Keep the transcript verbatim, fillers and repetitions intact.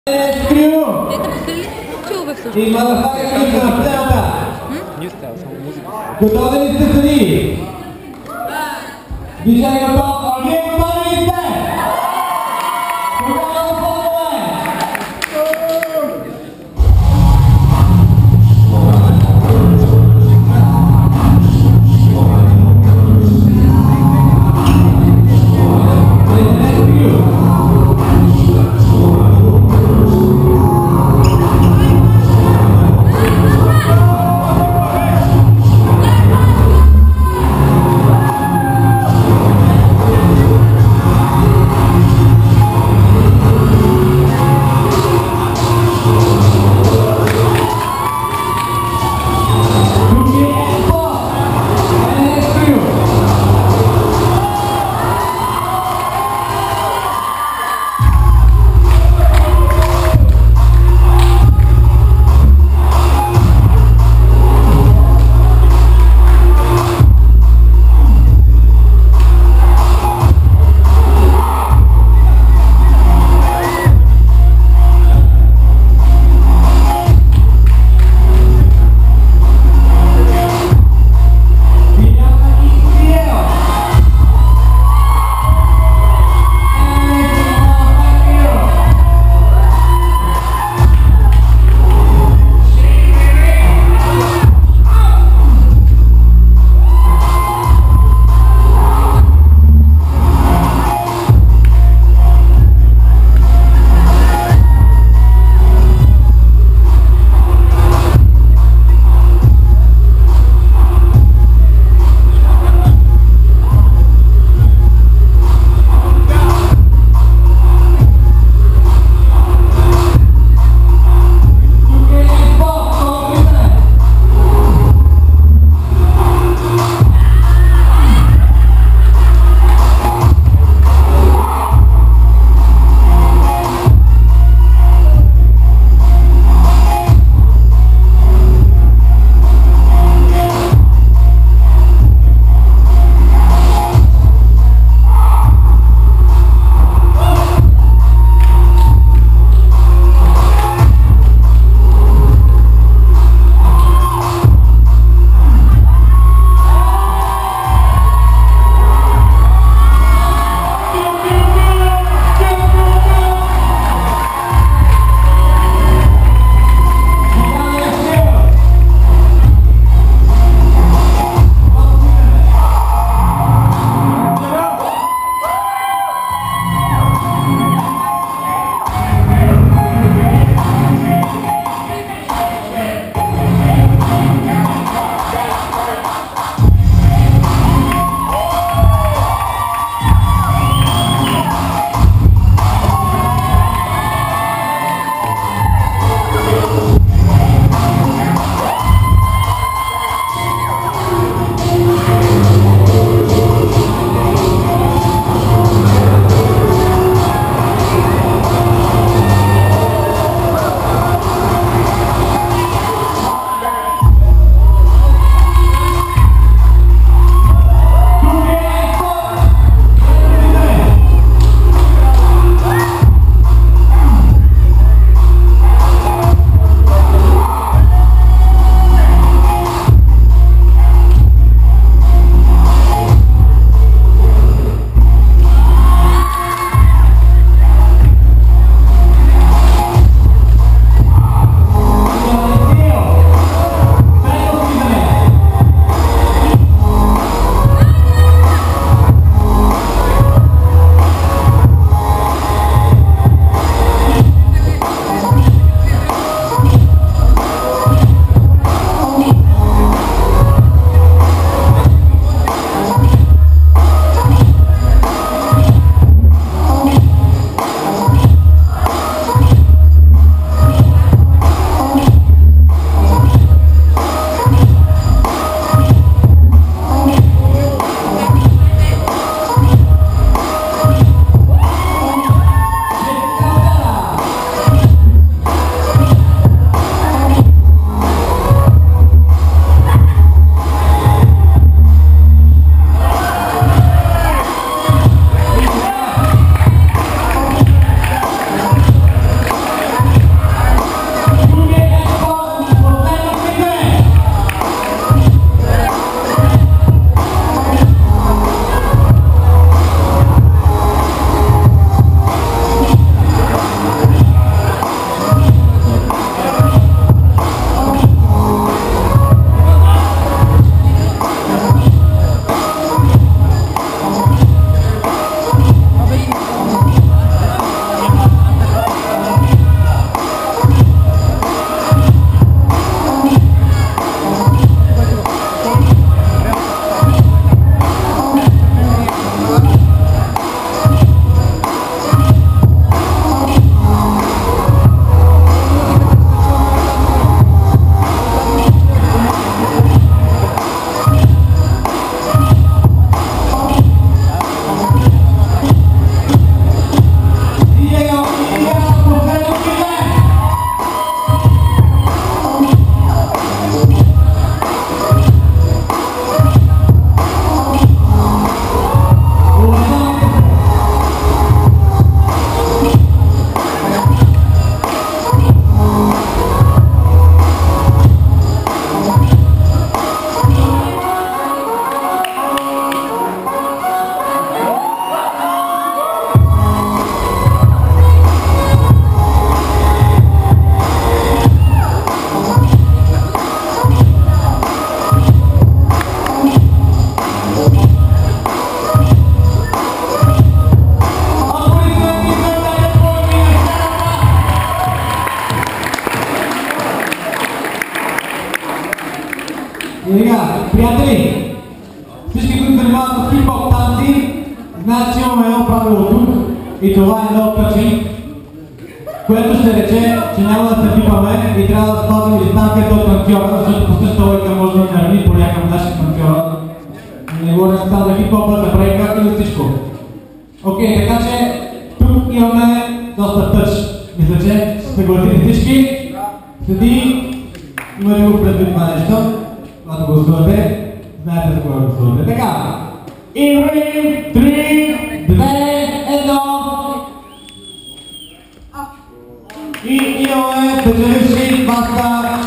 И Madafaka кликна на сцената. Готови ли сте сани? Движение готов, а вие готови ли сте? Тогава да ползваме! Приятели, всички, които занимават с хип-хоп танци, знаят, че имаме едно правило тук и това е no touching, което ще рече, че няма да се пипаме и трябва да спазваме дистанцията от танцора, защото по същата логика може да нарни по някакъв начин танцора. Не говорим само за хип-хопа, за брейка и за всичко. Окей, така че тук имаме доста тъч. Мисля, че ще се гласите всички. Следи, имате го предвид това нещо, когато гласувате, знаете за кога гласувате. Така, и време, три, две, едно. И имаме печеливши маска